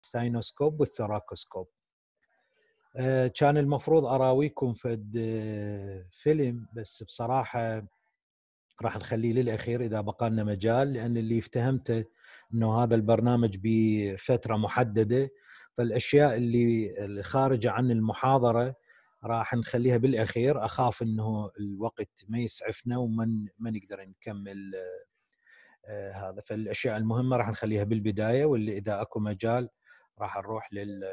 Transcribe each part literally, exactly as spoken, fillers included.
الساينوسكوب والثوراكوسكوب. آه، كان المفروض أراويكم فد فيلم، بس بصراحة راح نخليه للأخير إذا بقى لنا مجال، لأن اللي افتهمته أنه هذا البرنامج بفترة محددة، فالأشياء اللي خارجة عن المحاضرة راح نخليها بالأخير. أخاف أنه الوقت ما يسعفنا وما ما نقدر نكمل آه هذا، فالأشياء المهمة راح نخليها بالبداية، واللي إذا أكو مجال راح نروح لل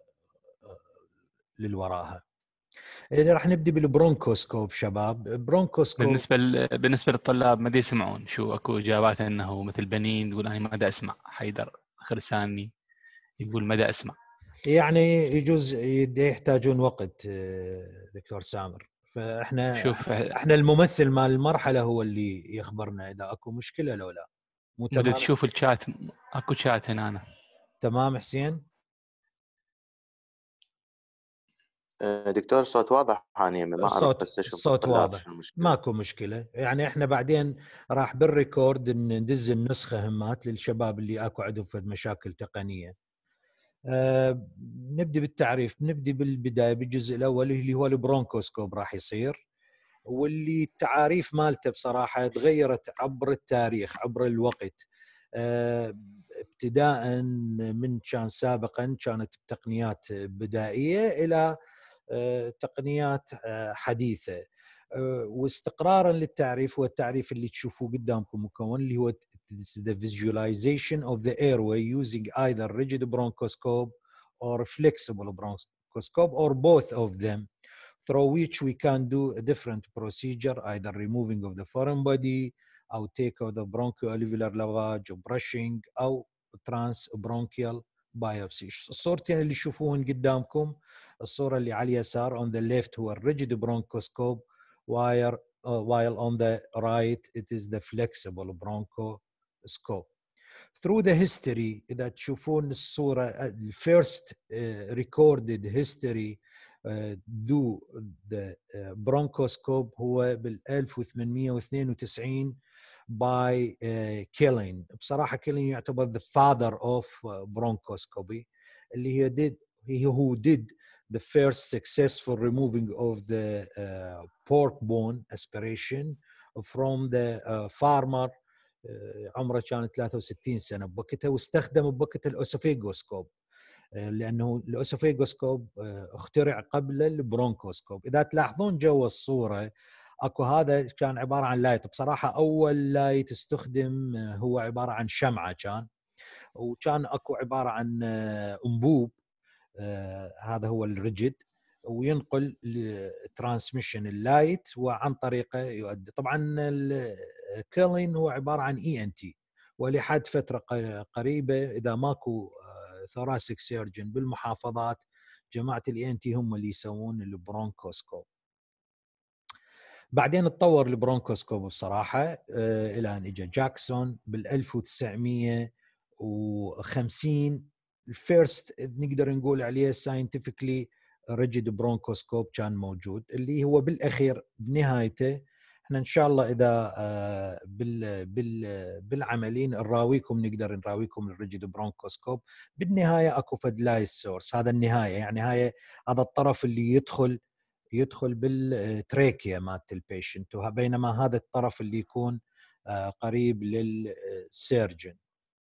للوراها. راح نبدأ بالبرونكوسكوب شباب. برونكوسكوب بالنسبة ل... بالنسبة للطلاب ما دي يسمعون، شو اكو اجابات انه مثل بنين تقول انا ما دا اسمع، حيدر خرساني يقول ما دا اسمع. يعني يجوز يحتاجون وقت دكتور سامر، فاحنا شوف احنا الممثل مال المرحلة هو اللي يخبرنا اذا اكو مشكلة لو لا. مو بدك تمام تشوف حسين؟ الشات، اكو شات هنا أنا. تمام حسين. دكتور صوت واضح حاليا، ما اعرف الصوت هسه اشوف الصوت الطلاب واضح، شو المشكله. ماكو مشكلة. يعني احنا بعدين راح بالريكورد ندز النسخة همات للشباب اللي اكو عندهم فد مشاكل تقنية. أه نبدي بالتعريف، نبدي بالبداية بالجزء الاول اللي هو البرونكوسكوب راح يصير، واللي التعاريف مالته بصراحة تغيرت عبر التاريخ عبر الوقت. أه ابتداء من كان سابقا كانت تقنيات بدائية إلى أه تقنيات أه حديثة. أه واستقرارا للتعريف، هو التعريف اللي تشوفوه قدامكم مكون، اللي هو the visualization of the airway using either rigid bronchoscope or flexible bronchoscope or both of them, through which we can do a different procedure, either removing of the foreign body أو take of the bronchoalveolar lavage أو brushing أو transbronchial biopsy. الصورتين اللي تشوفوهن قدامكم، الصورة اللي على اليسار on the left هو rigid bronchoscope, while, uh, while on the right it is the flexible bronchoscope. Through the history إذا تشوفون الصورة the first uh, recorded history uh, do the uh, bronchoscope هو بال ألف وثمانمئة واثنين وتسعين by uh, Killing. بصراحة Killing يعتبر the father of uh, bronchoscopy، اللي هي did he who did the first successful removing of the uh, pork bone aspiration from the uh, farmer عمره كان ثلاثة وستين سنة بوقتها، واستخدم بوقتها الأوسوفيغوسكوب، لأنه الأوسوفيغوسكوب اخترع قبل البرونكوسكوب. إذا تلاحظون جوا الصورة أكو هذا كان عبارة عن لايت. بصراحة أول لايت استخدم هو عبارة عن شمعة كان، وكان أكو عبارة عن أنبوب، هذا هو الريجيد، وينقل الترانسميشن اللايت وعن طريقه يؤدي. طبعا الكيلين هو عباره عن اي ان تي، ولحد فتره قريبه اذا ماكو ثوراسيك سيرجن بالمحافظات، جماعه الاي ان تي هم اللي يسوون البرونكوسكوب. بعدين تطور البرونكوسكوب بصراحه الى ان اجى جاكسون بال ألف وتسعمئة وخمسين، الفيرست نقدر نقول عليه ساينتفكلي ريجيد برونكوسكوب كان موجود، اللي هو بالاخير بنهايته احنا ان شاء الله اذا بال بال بالعملين نراويكم، نقدر نراويكم الريجيد برونكوسكوب. بالنهايه اكو فد لايت سورس، هذا النهايه يعني هاي هذا الطرف اللي يدخل يدخل بالتريكيا مالت البيشنت، بينما هذا الطرف اللي يكون قريب للسيرجن.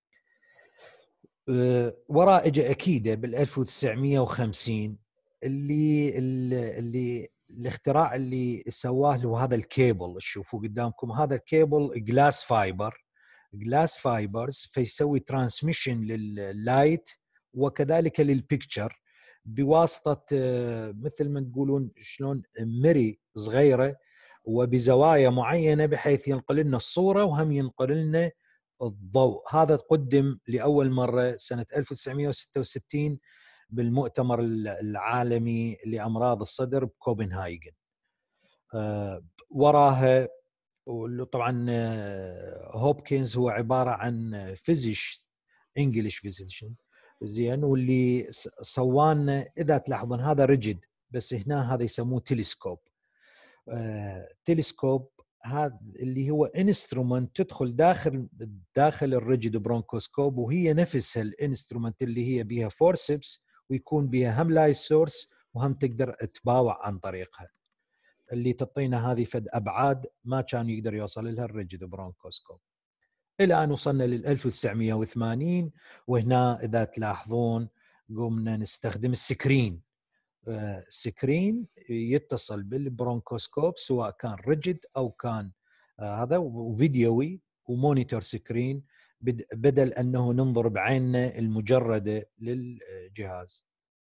وراء اجى اكيدا بال ألف وتسعمئة وخمسين اللي اللي الاختراع اللي سواه له هذا الكيبل، تشوفوا قدامكم هذا الكيبل جلاس فايبر، جلاس فايبرز، فيسوي ترانسميشن لللايت وكذلك للبيكتشر بواسطة مثل ما تقولون شلون مري صغيرة وبزوايا معينة، بحيث ينقل لنا الصورة وهم ينقل لنا الضوء. هذا قدم لأول مرة سنة ألف وتسعمئة وستة وستين بالمؤتمر العالمي لأمراض الصدر بكوبنهايغن. أه وراها طبعا هوبكنز هو عبارة عن فيزيش انجليش فيزيشن زين، واللي سوانا اذا تلاحظون هذا ريجيد، بس هنا هذا يسموه تلسكوب. آه، تلسكوب هذا اللي هو انسترومنت تدخل داخل داخل الريجيد برونكوسكوب، وهي نفسها الانسترومنت اللي هي بها فورسبس ويكون بها هم لايت سورس وهم تقدر تباوع عن طريقها، اللي تعطينا هذه فد ابعاد ما كان يقدر يوصل لها الريجيد برونكوسكوب. الى ان وصلنا لل ألف وتسعمئة وثمانين، وهنا اذا تلاحظون قمنا نستخدم السكرين. سكرين يتصل بالبرونكوسكوب سواء كان ريجيد او كان هذا وفيديوي ومونيتور سكرين، بدل انه ننظر بعيننا المجرده للجهاز.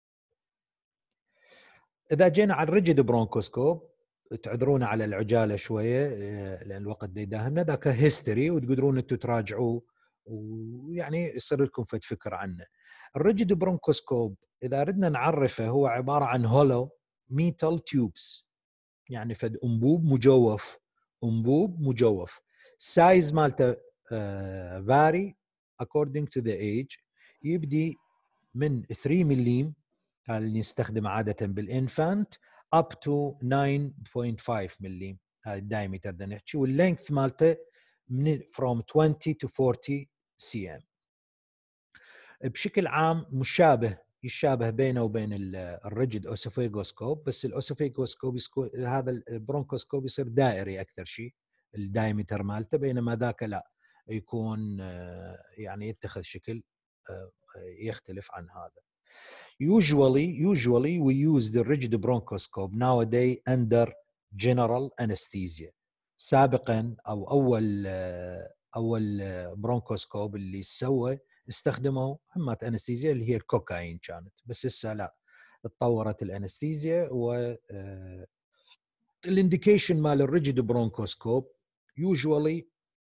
اذا جينا على الريجيد برونكوسكوب، تعذرونا على العجاله شويه لان الوقت يداهمنا، ذاك هيستوري وتقدرون انتم تراجعوه ويعني يصير لكم فد فكره عنه. الريجيد برونكوسكوب اذا ردنا نعرفه هو عباره عن هولو ميتال تيوبس، يعني فد انبوب مجوف، انبوب مجوف. سايز مالته فاري according to the age، يبدي من ثلاثة ملم اللي نستخدم عاده بالانفانت up to تسعة فاصلة خمسة ملم، هذا الدايمتر بدنا نحكي، واللينث مالته من from عشرين to أربعين سي ام. بشكل عام مشابه، يشابه بينه وبين الريجيد اوسوفيجوسكوب، بس الاوسوفيجوسكوب هذا البرونكوسكوب يصير دائري اكثر شيء الدايمتر مالته، بينما ذاك لا يكون يعني يتخذ شكل يختلف عن هذا. Usually, usually we use the rigid bronchoscope nowadays under general anesthesia. سابقا او اول اول برونكوسكوب اللي سوى استخدموا همات انستيزيا اللي هي الكوكايين كانت، بس هسه لا، تطورت الانستيزيا. و الانديكيشن مال الريجيد برونكوسكوب يوجوالي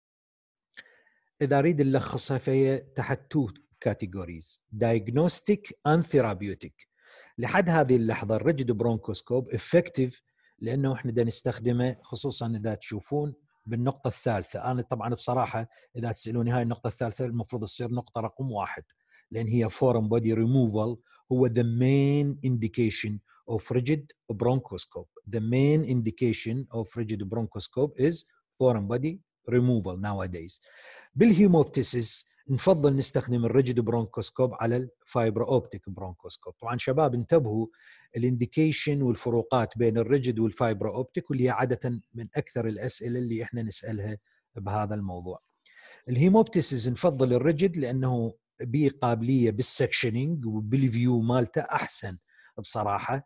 اذا اريد نلخصها فهي تحت تو كاتيجوريز: diagnostic and therapeutic. لحد هذه اللحظه الريجيد برونكوسكوب افكتيف لانه احنا بدنا نستخدمه، خصوصا اذا تشوفون بالنقطه الثالثه. انا طبعا بصراحه اذا تسالوني هاي النقطه الثالثه المفروض تصير نقطه رقم واحد، لان هي foreign body removal هو the main indication of rigid bronchoscope. The main indication of rigid bronchoscope is foreign body removal nowadays. بالهيموبتيسيس نفضل نستخدم الريجيد برونكوسكوب على الفايبر اوبتيك برونكوسكوب. طبعا شباب انتبهوا الانديكيشن والفروقات بين الريجيد والفايبر اوبتيك، واللي هي عاده من اكثر الاسئله اللي احنا نسالها بهذا الموضوع. الهيموبتيسيس نفضل الريجيد لانه به قابليه بالسكشنينج وبالفيو مالته احسن بصراحه،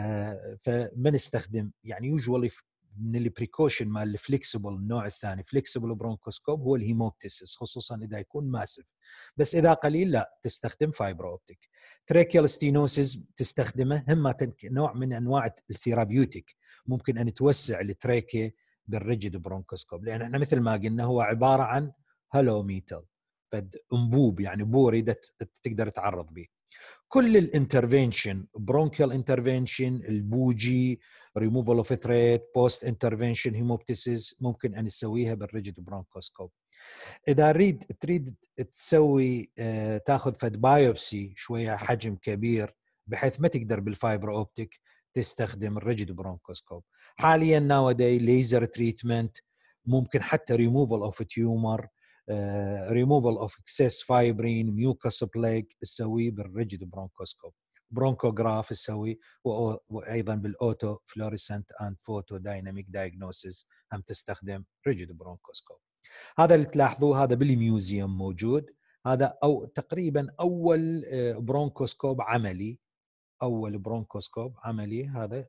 فما نستخدم يعني يوجوالي من البريكوشن مال الفليكسبل. النوع الثاني فليكسبل برونكوسكوب هو الهيموبتيسيس، خصوصا اذا يكون ماسف، بس اذا قليل لا تستخدم فايبر اوبتيك. تريكيال ستينوسيس تستخدمه هم نوع من انواع الثيرابيوتيك، ممكن ان توسع التريكي بالريجيد برونكوسكوب، لان احنا مثل ما قلنا هو عباره عن هالو ميتال، فد انبوب يعني بوري تقدر تعرض به. كل الانترفنشن، برونكيال انترفنشن، البوجي، ريموفال اوف ثريت، بوست انترفنشن هيموبتيسيس، ممكن ان نسويها بالريجيد برونكوسكوب. اذا اريد تريد تسوي اه تاخذ فد بايوبسي شويه حجم كبير بحيث ما تقدر بالفايبر اوبتيك، تستخدم الريجيد برونكوسكوب. حاليا ناوداي ليزر تريتمنت، ممكن حتى ريموفال اوف تيومر، ريموفال اوف اكسس فايبرين، ميوكس بلاك تسويه بالريجيد برونكوسكوب. برونكوغراف تسوي، وايضا بالاوتو فلوريسنت اند فوتو دايناميك دايجنوسيس هم تستخدم ريجيد برونكوسكوب. هذا اللي تلاحظوه هذا بالميوزيوم موجود، هذا او تقريبا اول برونكوسكوب عملي، اول برونكوسكوب عملي. هذا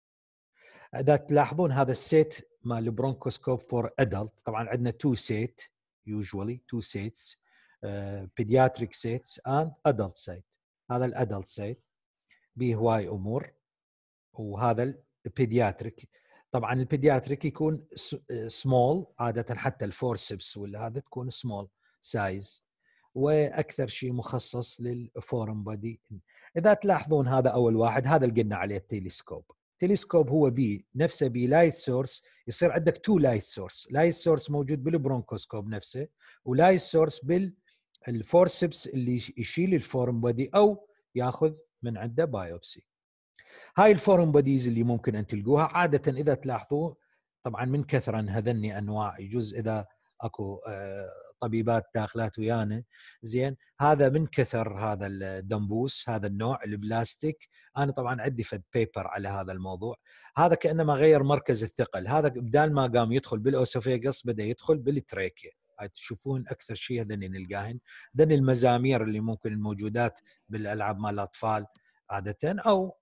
اذا تلاحظون هذا السيت مال البرونكوسكوب فور ادلت، طبعا عندنا تو سيت usually two sets uh, pediatric sets and adult set. هذا الادلت سيت به هواي امور، وهذا البيدياتريك. طبعا البيدياتريك يكون سمول عاده، حتى الفورسبس ولا هذا تكون سمول سايز، واكثر شيء مخصص للفورم بودي. اذا تلاحظون هذا اول واحد، هذا اللي قلنا عليه التلسكوب. تلسكوب هو بي نفسه بي لايت سورس، يصير عندك تو لايت سورس، لايت سورس موجود بالبرونكوسكوب نفسه، ولايت سورس بالفورسبس اللي يشيل الفورم بودي او ياخذ من عنده بايوبسي. هاي الفورم بوديز اللي ممكن ان تلقوها عاده اذا تلاحظوا طبعا من كثرا هذني انواع، يجوز اذا اكو طبيبات داخلات ويانا زين، هذا من كثر هذا الدمبوس، هذا النوع البلاستيك. انا طبعا عندي فد بيبر على هذا الموضوع. هذا كانما غير مركز الثقل، هذا بدال ما قام يدخل بالاوسوفيغس بدا يدخل بالتريكيا. هاي تشوفون اكثر شيء هذني نلقاهن، ذن المزامير اللي ممكن الموجودات بالالعاب مال الاطفال عاده، او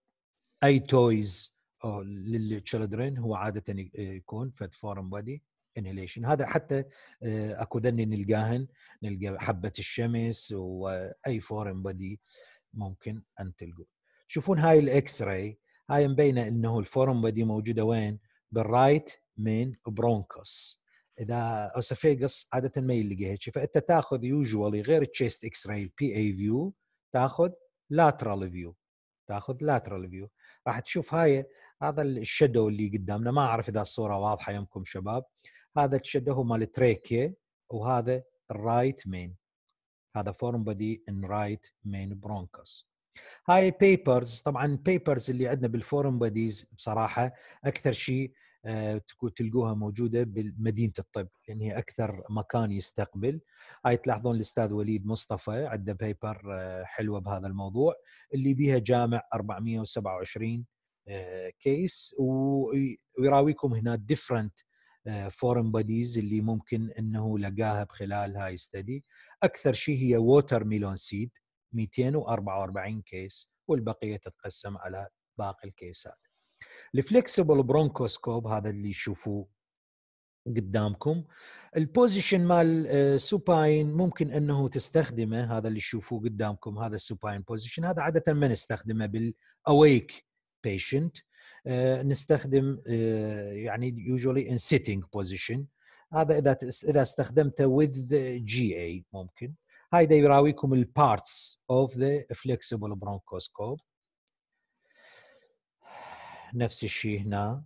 اي تويز للتشيلدرن، هو عاده يكون فد فورم بودي انهيليشن. هذا حتى اكو ذني نلقاهن، نلقى حبه الشمس واي فورم بودي ممكن ان تلقوا. تشوفون هاي الاكس راي، هاي مبينه انه الفورم بودي موجوده وين؟ بالرايت من برونكوس. اذا اوسوفيغس عاده ما يلقى هيك، فانت تاخذ يوجوالي غير التشيست اكس راي البي اي فيو، تاخذ لاترال فيو، تاخذ لاترال فيو. راح تشوف هاي هذا الشادو اللي قدامنا، ما اعرف اذا الصوره واضحه يمكم شباب. هذا الشادو هو مال التريكيا، وهذا الرايت مين، هذا فورم بودي ان رايت مين برونكوس. هاي بيبرز، طبعا بيبرز اللي عندنا بالفورم بوديز بصراحه اكثر شيء أه تلقوها موجوده بمدينه الطب، لان هي اكثر مكان يستقبل. هاي تلاحظون الاستاذ وليد مصطفى عنده بيبر أه حلوه بهذا الموضوع، اللي بيها جامع أربعمئة وسبعة وعشرين أه كيس، ويراويكم هنا ديفرنت فورم بوديز اللي ممكن انه لقاها بخلال هاي ستدي. اكثر شيء هي ووتر ميلون سيد مئتين وأربعة وأربعين كيس، والبقيه تتقسم على باقي الكيسات. الفليكسبل برونكوسكوب هذا اللي يشوفوه قدامكم، البوزيشن مال سوباين ممكن انه تستخدمه، هذا اللي تشوفوه قدامكم هذا السوباين بوزيشن، هذا عاده ما نستخدمه بالاويك بيشنت، نستخدم يعني usually in sitting position. هذا اذا اذا استخدمته with جي اي ممكن. هاي دا يراويكم البارتس of the flexible bronchoscope. نفس الشيء هنا.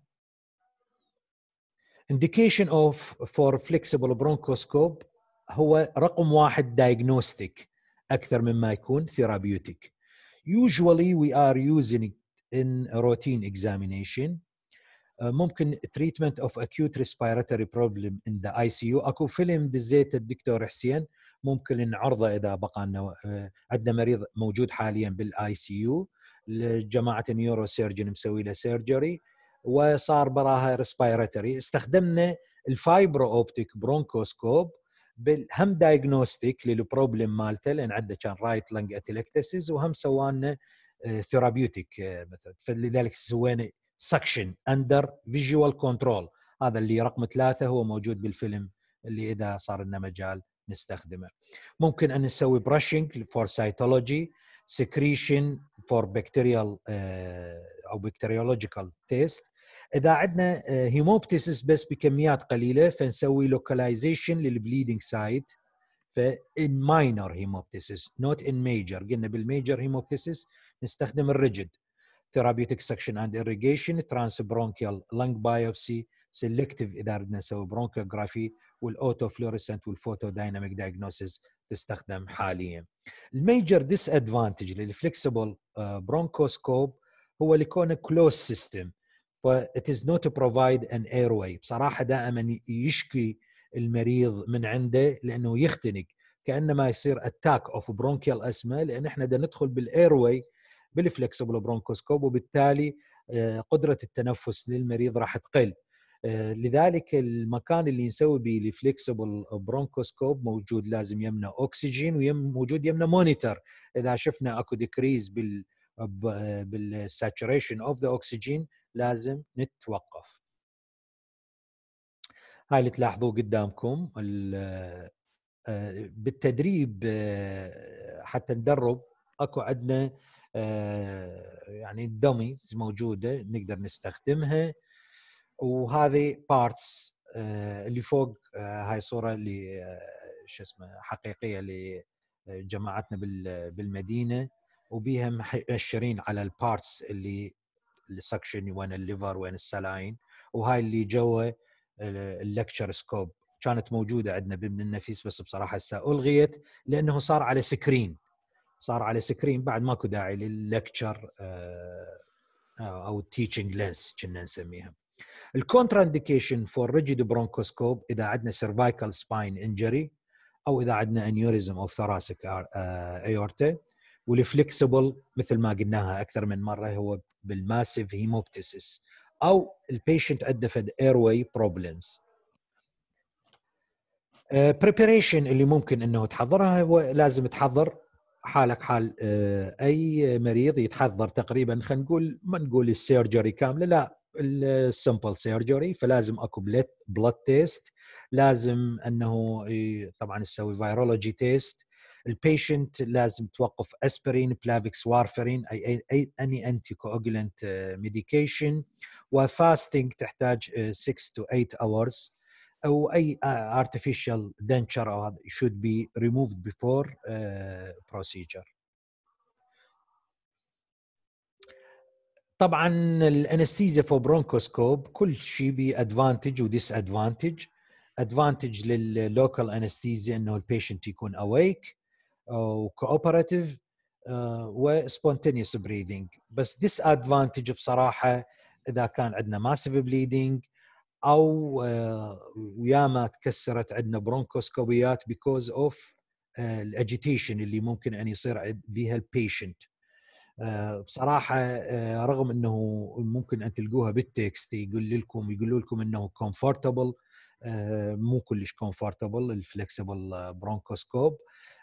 indication of for flexible bronchoscope هو رقم واحد diagnostic أكثر مما يكون therapeutic. Usually we are using it in routine examination. ممكن treatment of acute respiratory problem in the آي سي يو. أكو فيلم دزيت الدكتور حسين ممكن نعرضه إذا بقى لنا، عندنا مريض موجود حاليا بالآي سي يو، جماعة النيورو سيرجن مسوي له سيرجري وصار براها ريسبيراتوري. استخدمنا الفايبرو اوبتيك برونكوسكوب بالهم دايجنوستيك للبروبلم مالته، لان عنده كان رايت لنج اتلكتسيس، وهم سوانا ثيرابيوتيك مثلا، فلذلك سوينا سكشن اندر فيجوال كنترول. هذا اللي رقم ثلاثة هو موجود بالفيلم اللي اذا صار لنا مجال نستخدمه. ممكن ان نسوي براشنج فور سايتولوجي، secretion for bacterial او bacteriological test. اذا عندنا هيموبتيسيس بس بكميات قليله فنسوي localization للبليدنج سايت، ف in minor hemoptysis not in major. قلنا بالميجر هيموبتيسيس نستخدم الريجيد therapeutic suction and irrigation، transbronchial lung biopsy، selective اذا بدنا نسوي bronchography، والاوتو فلوريسنت والفوتو دايناميك دايجنوسيس تستخدم حاليا. الميجر ديس ادفانتج للفليكسبل برونكوسكوب هو لكونه كلوز سيستم، ف it is not to provide an airway. بصراحه دائما يشكي المريض من عنده لانه يختنق، كانما يصير اتاك اوف برونكيال اسما، لان احنا بدنا ندخل بالايرواي بالفليكسبل برونكوسكوب، وبالتالي قدره التنفس للمريض راح تقل. لذلك المكان اللي نسوي به الفليكسبل برونكوسكوب موجود لازم يمنا اكسجين، وموجود يمنا مونيتور. اذا شفنا اكو ديكريز بال بالساتوريشن اوف ذا اكسجين لازم نتوقف. هاي اللي تلاحظوه قدامكم بالتدريب حتى ندرب. اكو عندنا يعني دميز موجوده نقدر نستخدمها، وهذه بارتس اللي فوق هاي صوره اللي شو اسمه حقيقيه لجماعتنا بالمدينه، وبيها مؤشرين على البارتس اللي السكشن، وين الليفر وين السلاين. وهاي اللي جوا اللكتشر سكوب كانت موجوده عندنا بابن النفيس، بس بصراحه هسه الغيت لانه صار على سكرين، صار على سكرين بعد ماكو داعي لللكتشر او التيتشنج لينس كنا نسميها. الكونترا انديكيشن فور ريجيد برونكوسكوب اذا عندنا سيرفايكال سباين انجري او اذا عندنا انيوريزم او ثوراسيك ايورتا. والفليكسبل مثل ما قلناها اكثر من مره هو بالماسيف هيموبتيسيس او البيشنت عنده فد ايرواي بروبلمز. بريباريشن اللي ممكن انه تحضرها هو لازم تحضر حالك حال uh, اي مريض يتحضر تقريبا خلينا نقول ما نقول السيرجري كامله لا السمبل سيرجري. فلازم اكو بلاد تيست، لازم انه طبعا تسوي فيرولوجي تيست. البيشنت لازم توقف اسبرين بلافيكس وارفرين اي اي اني انتي كواجولانت ميديكيشن. وفاستنج تحتاج ستة to eight hours او اي artificial denture should be removed before uh, procedure. طبعا الانستيزيا فور برونكوسكوب كل شيء بادفانتج وديس ادفانتج. ادفانتج لللوكال انستيزيا انه البيشنت يكون اويك وكوبراتيف وسبونتينيوس بريذنج. بس ديس ادفانتج بصراحه اذا كان عندنا ماسيف بليدنج او وياما تكسرت عندنا برونكوسكوبيات because of الاجيتيشن اللي ممكن ان يصير بها البيشنت. بصراحه رغم انه ممكن ان تلقوها بالتكست يقول لكم يقولوا لكم انه كومفورتبل، مو كلش كومفورتبل الفلكسبل برونكوسكوب.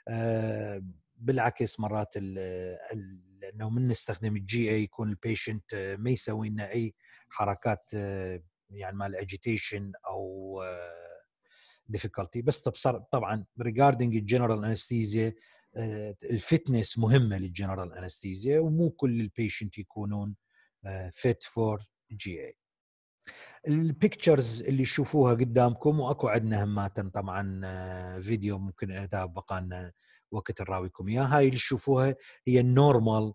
بالعكس مرات انه من نستخدم الجي اي يكون البيشنت ما يسوي لنا اي حركات يعني مال اجيتيشن او difficulty. بس طبعا regarding الجنرال انستيزيا الفتنس مهمه للجنرال انستيزيا ومو كل البيشنت يكونون fit for جي اي. البيكتشرز اللي تشوفوها قدامكم واكو عندنا هماتن طبعا فيديو ممكن اذا بقى لنا وقت نراويكم اياه. هاي اللي تشوفوها هي النورمال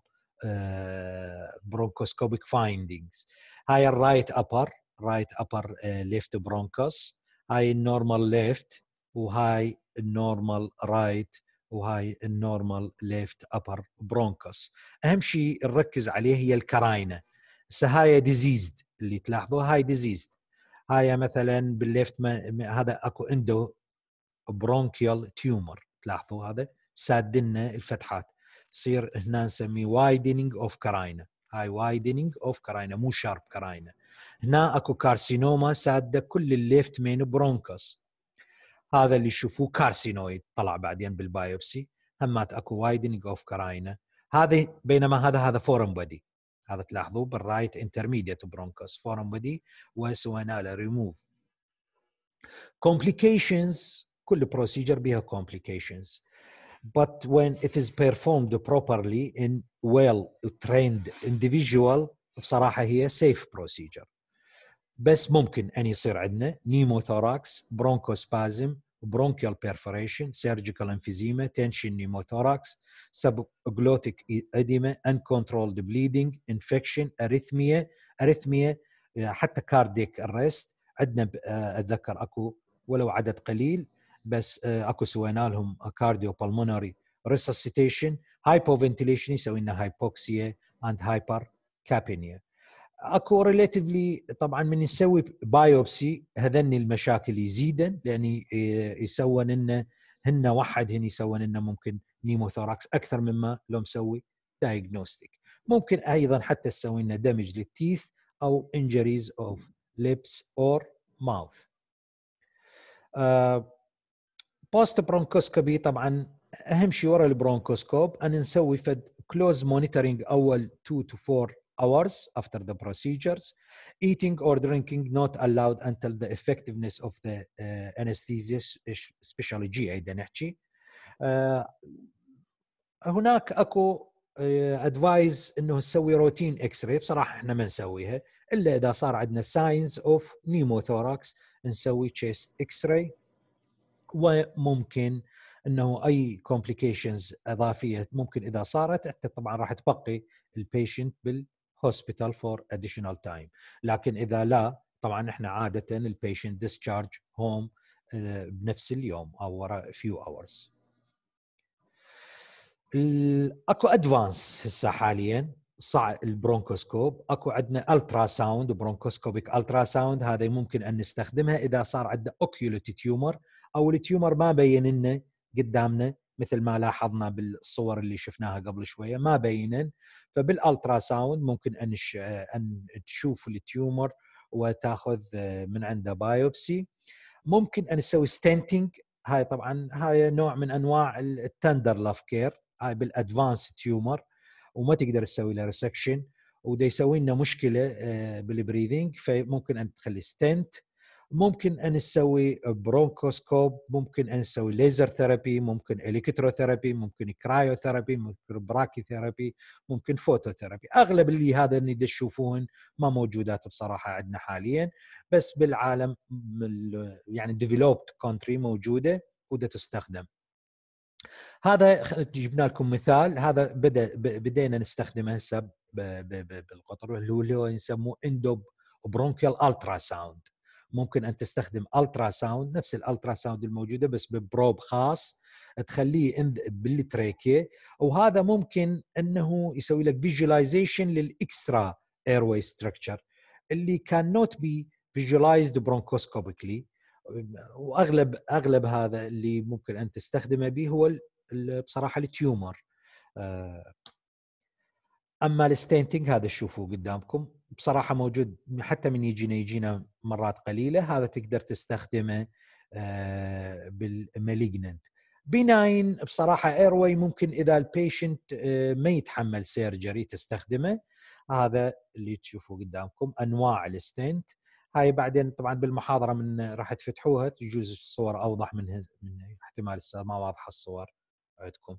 برونكوسكوبيك فايندينجز. هاي الرايت ابر رايت ابر ليفت برونكوس، هاي النورمال ليفت وهاي النورمال رايت وهاي النورمال ليفت ابر برونكوس. اهم شيء نركز عليه هي الكراينه. هاي ديزيزد اللي تلاحظوها هاي ديزيزد. هاي مثلا بالليفت هذا اكو عنده برونكيال تيومر، تلاحظوا هذا سادنا الفتحات، يصير هنا نسميه وايدنينج اوف كراينا. هاي وايدنينج اوف كراينا مو شارب كراينا. هنا اكو كارسينوما ساده كل الليفت مين برونكوس، هذا اللي يشوفوه كارسينويد طلع بعدين بالبايوبسي. همات اكو وايدنينج اوف كراينا هذه، بينما هذا هذا فورم بودي. هذا تلاحظوه بالرايت انترميديت برونكوس فورم بودي وسوينا له ريموف. complications كل procedure بها complications but when it is performed properly in well trained individual بصراحة هي safe procedure. بس ممكن أن يصير عندنا pneumothorax, bronchospasm, bronchial perforation, surgical emphysema, tension pneumothorax, subglottic edema, uncontrolled bleeding, infection, arrhythmia, arrhythmia حتى cardiac arrest. عندنا أتذكر أكو ولو عدد قليل بس أكو سوينا لهم cardio pulmonary resuscitation, hypoventilation يسوي لنا hypoxia and hypercapnia. اكو ريليتيفلي طبعا من نسوي بايوبسي هذني المشاكل يزيدن لان يسوون لنا هن واحد هن يسوون لنا ممكن نيموثوراكس اكثر مما لو مسوي دايجنوستيك. ممكن ايضا حتى تسوي لنا دمج للتيث او انجريز اوف ليبس اور ماوث. بوست برونكوسكوبي طبعا اهم شيء ورا البرونكوسكوب ان نسوي فد كلوز مونيتورينج اول two to four hours after the procedures. Eating or drinking not allowed until the effectiveness of the uh, anesthesia especially جي اي نحكي. uh, هناك اكو ادفايز uh, انه نسوي روتين اكس راي. بصراحه احنا ما نسويها الا اذا صار عندنا ساينز اوف نيموثوراكس نسوي تشيست اكس راي. وممكن انه اي كومبليكيشنز اضافيه ممكن اذا صارت حتى طبعا راح تبقي البيشنت بالهوسبيتال فور اديشنال تايم. لكن اذا لا طبعا احنا عاده البيشنت ديسشارج هوم بنفس اليوم او وراء فيو اورز. اكو ادفانس هسه حاليا صع البرونكوسكوب، اكو عندنا الترا ساوند، برونكوسكوبيك الترا ساوند، هذا ممكن ان نستخدمها اذا صار عندنا اوكيولوتي تيومر او التيومر ما بين لنا قدامنا مثل ما لاحظنا بالصور اللي شفناها قبل شويه ما بينن، فبالالترا ساوند ممكن ان ان تشوف التيومر وتاخذ من عنده بايوبسي. ممكن ان نسوي ستنتنج، هاي طبعا هاي نوع من انواع التندر لاف كير، هاي بالادفانس تيومر وما تقدر تسوي له ريسكشن وده يسوي لنا مشكله بالبريذنج، فممكن ان تخلي ستنت. ممكن ان نسوي برونكوسكوب، ممكن ان نسوي ليزر ثيرابي، ممكن الكتروثيرابي، ممكن كرايوثيرابي، ممكن براكي ثيرابي، ممكن فوتوثيرابي. اغلب اللي هذا اللي تشوفون ما موجودات بصراحه عندنا حاليا، بس بالعالم يعني ديفلوبد كونتري موجوده وده تستخدم. هذا جبنا لكم مثال، هذا بدا بدينا نستخدمه هسه بالقطر اللي هو اللي هو يسموه اندو برونكيال الترا ساوند. ممكن ان تستخدم الترا ساوند نفس الالترا ساوند الموجوده بس ببروب خاص تخليه بالتريكيه، وهذا ممكن انه يسوي لك فيجواليزيشن للاكسترا ايرواي ستراكشر اللي كان نوت بي فيجواليزد برونكوسكوبيكلي. واغلب اغلب هذا اللي ممكن ان تستخدمه به هو بصراحه التيومر. اما الستينتنج هذا تشوفوه قدامكم بصراحه موجود حتى من يجينا يجينا مرات قليله، هذا تقدر تستخدمه بالمالجننت. بناين بصراحه ايرواي ممكن اذا البيشنت ما يتحمل سيرجري تستخدمه، هذا اللي تشوفوه قدامكم انواع الستنت. هاي بعدين طبعا بالمحاضره من راح تفتحوها تجوز الصور اوضح من من احتمال ما واضحه الصور عندكم.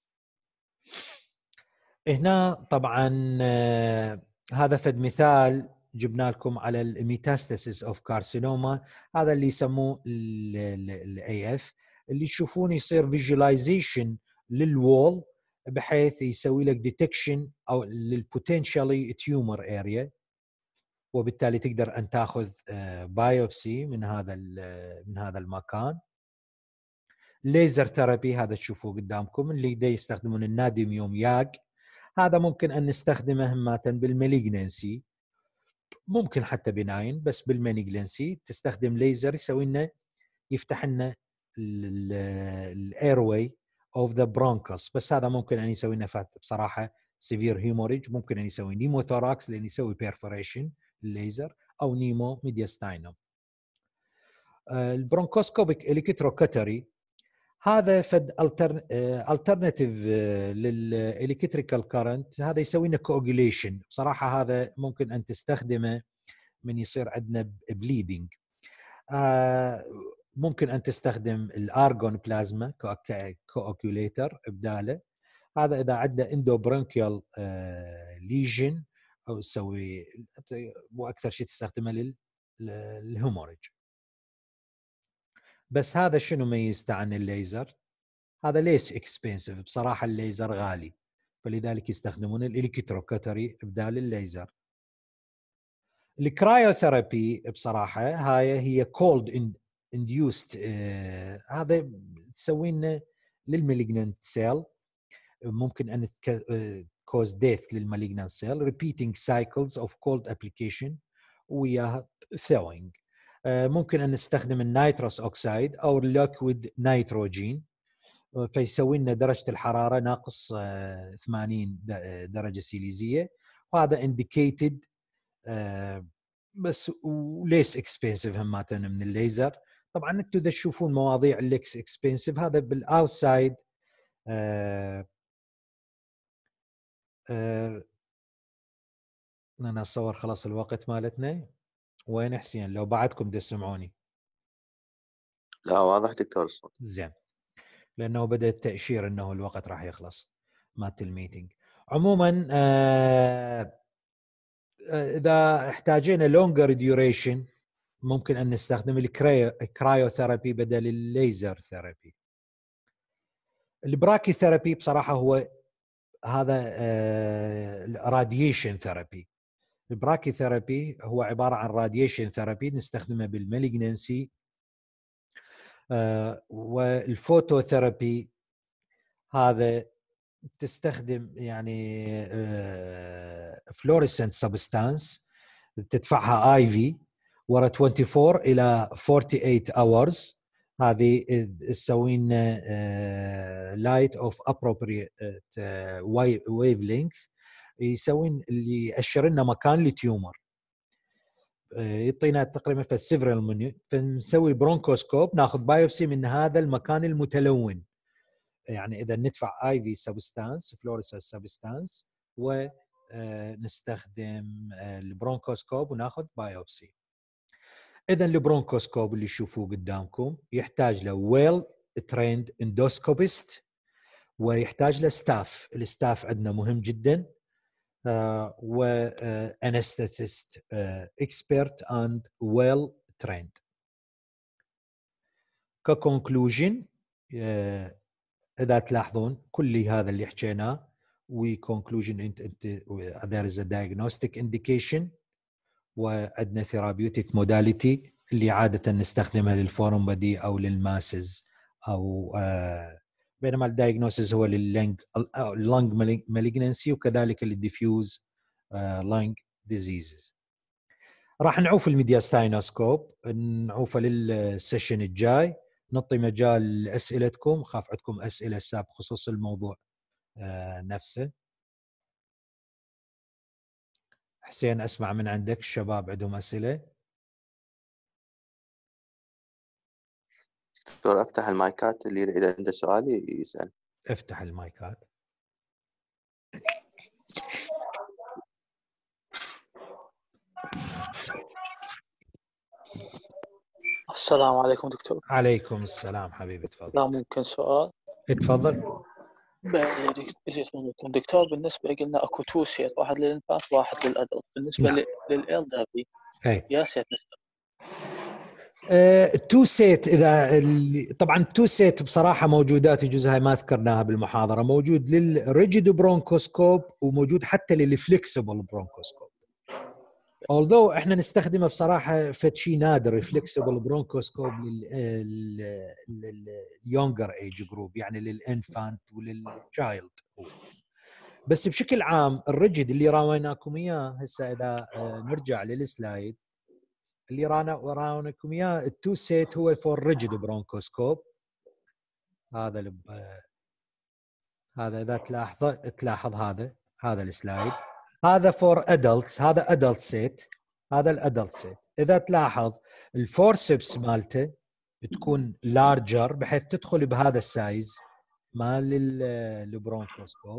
هنا طبعا هذا فد مثال جبنا لكم على الميتاستاسيس اوف كارسينوما، هذا اللي يسموه الاي اف، اللي تشوفون يصير فيجواليزيشن للوول بحيث يسوي لك ديتكشن او للبوتنشالي تيومر اريا، وبالتالي تقدر ان تاخذ بايوبسي من هذا من هذا المكان. ليزر ثيرابي هذا تشوفوه قدامكم اللي دا يستخدمون الناديوم ياج، هذا ممكن ان نستخدمه همة بالمالجنسي، ممكن حتى بناين، بس بالمالجنسي تستخدم ليزر يسوي لنا يفتح لنا الايرواي اوف ذا برونكوس، بس هذا ممكن ان يسوي لنا بصراحه سيفير هيموريج، ممكن ان يسوي نيموثوراكس لان يسوي بيرفوريشن الليزر، او نيمو ميدياستاينوم. البرونكوسكوبيك الكتروكتري هذا فد الترناتيف للالكتريكال كارنت، هذا يسوي لنا كوغوليشن، بصراحه هذا ممكن ان تستخدمه من يصير عندنا بليدنج. ممكن ان تستخدم الارجون بلازما كوأكيوليتر بداله، هذا اذا عندنا اندوبرونكيال ليجن او تسوي واكثر شيء تستخدمه للهيموريج. بس هذا شنو ميزته عن الليزر؟ هذا ليس اكسبنسيف، بصراحه الليزر غالي، فلذلك يستخدمون الالكتروكتري بدال الليزر. الكرايوثيرابي بصراحه هاي هي كولد انديوست، آه هذا تسوي لنا للمالجننت سيل، ممكن ان كوز ديث للمالجننت سيل، ريبيتنج سايكلز اوف كولد ابليكيشن وياها ثوينج. آه ممكن ان نستخدم النيتروس اوكسايد او الليكويد نيتروجين، فيسوي لنا درجه الحراره ناقص آه ثمانين درجه سيليزيه، وهذا انديكيتد آه بس وليس اكسبنسيف هماتنا من الليزر. طبعا انتم اذا تشوفون مواضيع الليكس اكسبنسيف هذا بالاوتسايد. آه آه انا اصور خلاص الوقت مالتنا. وين حسين لو بعدكم تسمعوني؟ لا واضح دكتور الصوت. زين، لانه بدا التاشير انه الوقت راح يخلص مالت الميتنج. عموما آه اذا احتاجينا لونجر ديوريشن ممكن ان نستخدم الكرايوثيرابي بدل الليزر ثيرابي. البراكي ثيرابي بصراحه هو هذا راديشن ثيرابي. البراكي ثيرابي هو عباره عن راديشن ثيرابي نستخدمه بالمالجنسي. والفوتوثيرابي هذا تستخدم يعني فلوريسنت سبستانس تدفعها اي في ورا أربعة وعشرين الى ثمانية وأربعين اورز. هذه تسوين لايت اوف ابروبريت ويف لينث، يسوين اللي يأشر لنا مكان التيومر، يعطينا تقريبا في السيفرال منيو، فنسوي برونكوسكوب ناخذ بايوبسي من هذا المكان المتلون. يعني اذا ندفع اي في سبستانس فلوريسنت سبستانس ونستخدم البرونكوسكوب وناخذ بايوبسي. اذا البرونكوسكوب اللي تشوفوه قدامكم يحتاج له ويل تريند اندوسكوبيست، ويحتاج له ستاف. الستاف عندنا مهم جدا، و انستيست اكسبرت اند ويل تريند. ككونكلوجن اذا تلاحظون كل هذا اللي حكيناه وكونكلوجن انت انت there is a diagnostic indication، وعندنا ثيرابيوتيك موداليتي اللي عاده نستخدمها للفورم بدي او للماسز، او آه بينما الدايجنوسيس هو لللنج اللنج مالجنسي وكذلك للديفيوز لنج ديزيزز. راح نعوف الميدياستاينوسكوب نعوفه للسيشن الجاي، نعطي مجال لاسئلتكم، خاف عندكم اسئله سابقه بخصوص الموضوع آه نفسه. حسين اسمع من عندك الشباب عندهم اسئله؟ دكتور افتح المايكات، اللي اذا عنده سؤال يسال. افتح المايكات. السلام عليكم دكتور. عليكم السلام حبيبي، تفضل. لا ممكن سؤال؟ اتفضل. دكتور بالنسبة قلنا اكو تو سيت، واحد للانفانت واحد للادلت. بالنسبة نعم. للالدرلي يا سيت التو سيت اذا اللي طبعا التو سيت بصراحه موجودات، يجوز هاي ما ذكرناها بالمحاضره، موجود للريجيد برونكوسكوب وموجود حتى للفليكسبل برونكوسكوب. although احنا نستخدمه بصراحه فد شيء نادر الفليكسبل برونكوسكوب لليونجر ايج جروب، يعني للانفانت وللتشايلد. بس بشكل عام الريجيد اللي راويناكم اياه هسه اذا نرجع للسلايد اللي رانا وراونكم اياه، التو سيت هو فور ريجيد برونكوسكوب. هذا ال هذا اذا تلاحظ تلاحظ هذا هذا السلايد، هذا فور ادلتس، هذا ادلت سيت، هذا الادلت سيت. اذا تلاحظ الفورسبس مالته تكون لارجر بحيث تدخل بهذا السايز مال البرونكوسكوب.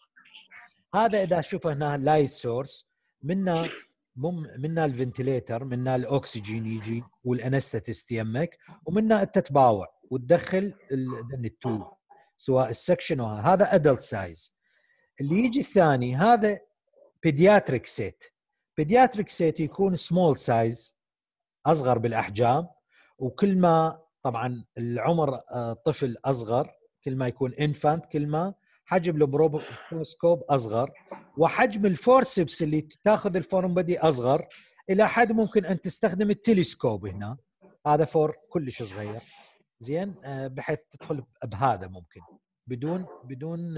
هذا اذا شوف هنا لايت سورس، منا مم منا الفنتليتر، منا الاكسجين يجي والانستاتيست يمك، ومنا انت تباوع وتدخل التو سواء السكشن وهذا. هذا ادلت سايز. اللي يجي الثاني هذا بيدياتريك سيت. بيدياتريك سيت يكون سمول سايز، اصغر بالاحجام، وكل ما طبعا العمر طفل اصغر كل ما يكون انفانت كل ما حجم البروكوسكوب اصغر، وحجم الفورسبس اللي تاخذ الفورم بدي اصغر، الى حد ممكن ان تستخدم التلسكوب هنا. هذا فور كلش صغير زين، بحيث تدخل بهذا ممكن بدون بدون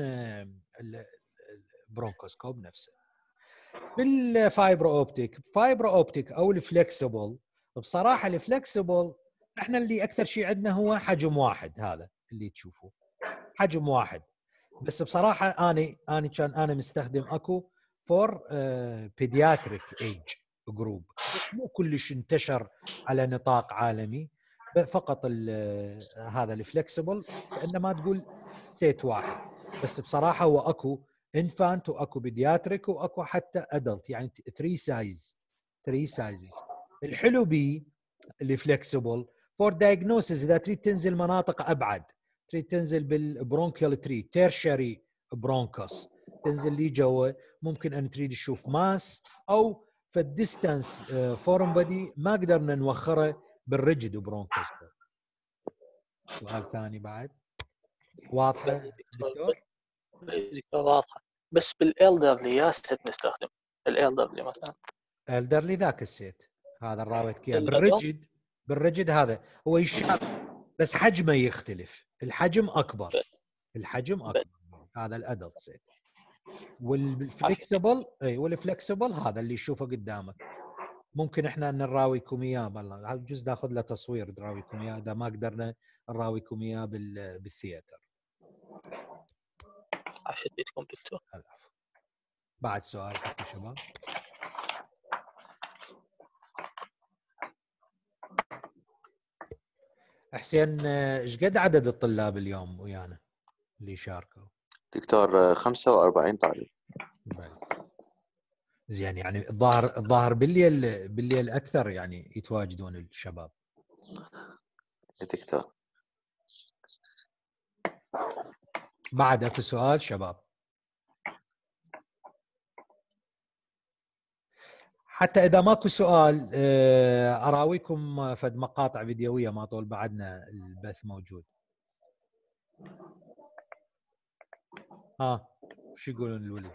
البرونكوسكوب نفسه. بالفايبرو اوبتيك، فايبرو اوبتيك او الفلكسبل، بصراحه الفلكسبل احنا اللي اكثر شيء عندنا هو حجم واحد، هذا اللي تشوفوه حجم واحد. بس بصراحه انا انا كان انا مستخدم اكو فور بيدياتريك ايج جروب، بس مو كلش انتشر على نطاق عالمي، فقط هذا الفلكسبل انما تقول سيت واحد. بس بصراحه هو اكو انفانت واكو بيدياتريك واكو حتى ادلت، يعني ثري سايز ثري سايزز. الحلو بي الفلكسبل فور دايجنوسيس، اذا تريد تنزل مناطق ابعد، تريد تنزل بالبرونكيال تري تيرشري برونكوس، تنزل لي جوا، ممكن ان تريد تشوف ماس او في الديستانس فورم بدي ما قدرنا نوخره بالريجيد برونكوسكوب. سؤال ثاني بعد واضحه دكتور؟ دكتور واضحه. بس بالالدرلي يا ست نستخدم الالدرلي مثلا، الدرلي ذاك السيت هذا الراويتك اياه. بالريجيد بالريجيد هذا هو يشابه بس حجمه يختلف، الحجم اكبر، الحجم اكبر. هذا الادلت سيت. والفليكسبل اي والفليكسبل هذا اللي تشوفه قدامك. ممكن احنا نراويكم اياه والله، هذا الجزء ناخذ له تصوير نراويكم اياه اذا ما قدرنا نراويكم اياه بالثياتر. عشتكم دكتور. العفو. بعد سؤال يا شباب؟ حسين ايش قد عدد الطلاب اليوم ويانا اللي شاركوا؟ دكتور خمسة وأربعين طالب. زين، يعني الظاهر الظاهر بالليل بالليل اكثر يعني يتواجدون الشباب. دكتور بعد اكو سؤال شباب؟ حتى اذا ماكو سؤال اراويكم فد مقاطع فيديويه ما طول بعدنا البث موجود. ها شو يقولون الولد؟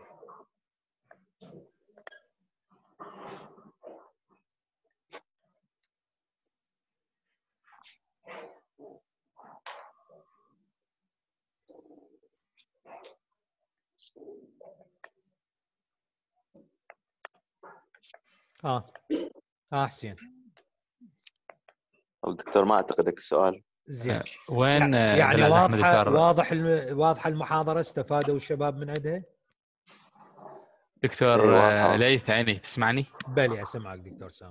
اه اه حسين. الدكتور ما اعتقدك السؤال. زين. وين يعني واضحه واضح واضح المحاضره استفادوا الشباب من عندها؟ دكتور أيوة. ليث عيني تسمعني؟ بلي اسمعك دكتور سامي.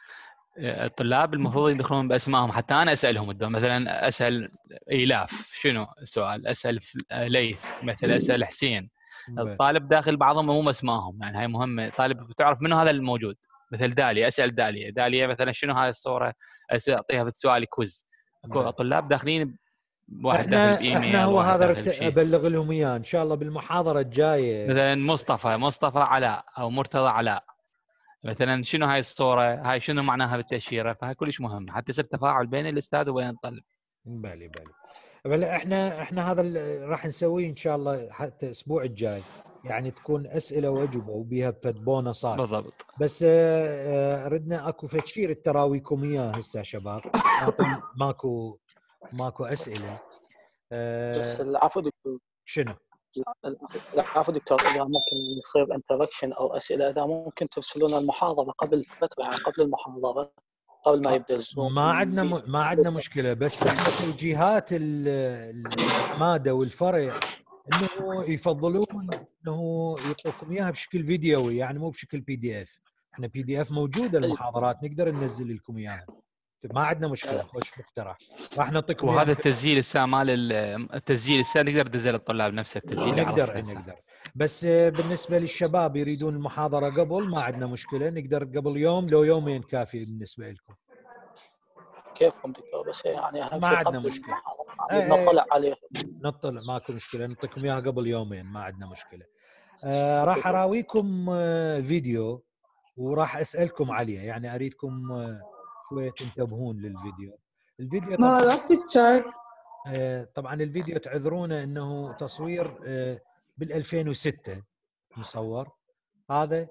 الطلاب المفروض يدخلون باسمائهم، حتى انا اسالهم مثلا اسال ايلاف شنو السؤال، اسال ليث مثلا، اسال حسين. الطالب داخل بعضهم مو اسمائهم، يعني هاي مهمه. طالب تعرف منه هذا الموجود، مثل داليا اسال داليا داليا مثلا شنو هذه الصوره، اعطيها في سؤال كويز. اكو طلاب داخلين واحد احنا داخل بايميل، احنا هو واحد هذا داخل ابلغ لهم اياه ان شاء الله بالمحاضره الجايه. مثلا مصطفى مصطفى علاء او مرتضى علاء مثلا، شنو هاي الصوره، هاي شنو معناها بالتاشيره، فهاي كلش مهم حتى يصير تفاعل بين الاستاذ وبين الطالب. بالي بالي بل احنا احنا هذا راح نسويه ان شاء الله حتى الاسبوع الجاي، يعني تكون اسئله واجوبه وبيها بفد بونصات بالضبط. بس ردنا اكو فد شيء تراويكم اياه هسه شباب. ماكو ماكو اسئله. بس العفو دكتور. شنو؟ العفو دكتور، اذا ممكن يصير انتراكشن او اسئله، اذا ممكن ترسلون المحاضره قبل فتره، يعني قبل المحاضره قبل ما يبدا الزوم. ما عندنا م... ما عندنا مشكله، بس احنا توجيهات الماده والفرع انه يفضلون انه يعطوكم اياها بشكل فيديوي، يعني مو بشكل بي دي اف. احنا بي دي اف موجوده المحاضرات نقدر ننزل لكم اياها، ما عندنا مشكله. خوش مقترح راح نعطيكم اياها. وهذا التسجيل الساعه مال التسجيل الساعه نقدر ننزل الطلاب نفسه التسجيل. نقدر نقدر بس بالنسبه للشباب يريدون المحاضره قبل ما عندنا مشكله، نقدر قبل يوم لو يومين كافي بالنسبه لكم. كيفكم دكتور؟ بس يعني اهم ما شيء عندنا قبل مشكله يعني نطلع عليه. نطلع ماكو مشكله، نعطيكم اياها قبل يومين ما عندنا مشكله. آه راح اراويكم آه فيديو وراح اسالكم عليه، يعني اريدكم آه شويه تنتبهون للفيديو. الفيديو طبعا آه طبعا الفيديو تعذرونا انه تصوير آه بال ألفين وستة مصور. هذا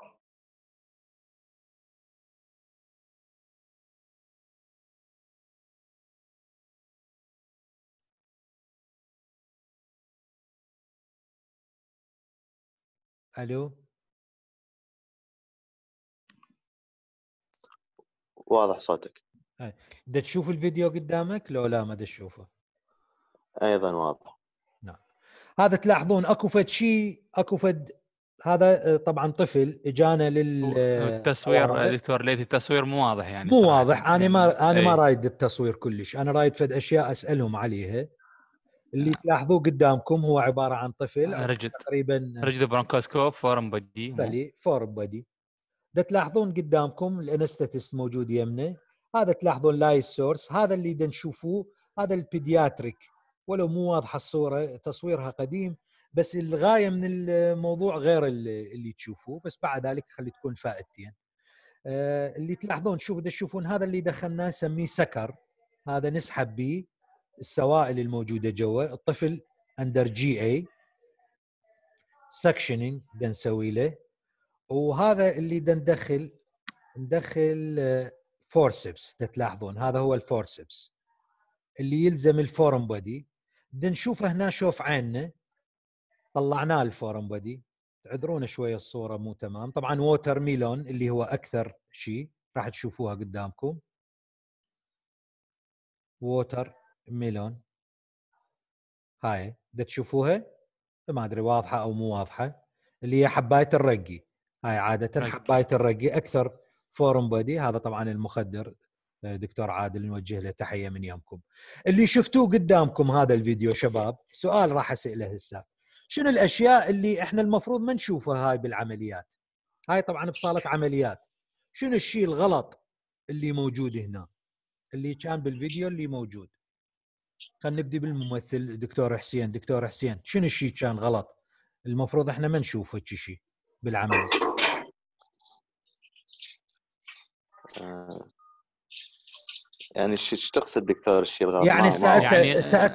الو واضح صوتك. بدك تشوف الفيديو قدامك لو لا ما بدك تشوفه؟ ايضا واضح. نعم. هذا تلاحظون اكو فد شيء، اكو فد هذا طبعا طفل اجانا لل التصوير دكتور ليث التصوير مو واضح يعني مو واضح. انا ما انا أي. ما رايد التصوير كلش، انا رايد فد اشياء اسالهم عليها. اللي آه. تلاحظوه قدامكم هو عباره عن طفل رجد تقريبا رجد برونكوسكوب فورم بدي بلي فورم بدي. ده تلاحظون قدامكم الانستاتيست موجود يمنا، هذا تلاحظون لايس سورس، هذا اللي دا نشوفوه هذا البيدياتريك. ولو مو واضحه الصوره تصويرها قديم، بس الغايه من الموضوع غير اللي تشوفوه، بس بعد ذلك خلي تكون فائدتين. آه اللي تلاحظون شوفوا دا تشوفون هذا اللي دخلناه نسميه سكر، هذا نسحب به السوائل الموجوده جوا. الطفل اندر جي اي سكشنينج دا نسوي له. وهذا اللي دا ندخل ندخل فورسبس. تلاحظون هذا هو الفورسبس اللي يلزم الفورم بودي. بدنا نشوفه هنا، شوف عيننا طلعناه الفورم بودي. تعذرونا شويه الصوره مو تمام. طبعا ووتر ميلون اللي هو اكثر شيء راح تشوفوها قدامكم، ووتر ميلون هاي دا تشوفوها، ما ادري واضحه او مو واضحه، اللي هي حبايه الرقي. هاي عاده رقي. حبايه الرقي اكثر فورم بودي. هذا طبعا المخدر دكتور عادل، نوجه له تحيه من يمكم. اللي شفتوه قدامكم هذا الفيديو شباب، سؤال راح اساله هسه، شنو الاشياء اللي احنا المفروض ما نشوفها هاي بالعمليات؟ هاي طبعا بصاله عمليات، شنو الشيء الغلط اللي موجود هنا اللي كان بالفيديو اللي موجود؟ خلينا نبدي بالممثل دكتور حسين. دكتور حسين، شنو الشيء كان غلط المفروض احنا ما نشوفه شيء بالعمل؟ آه. يعني ايش تقصد دكتور الشيء الغلط؟ يعني سأت... يعني سأت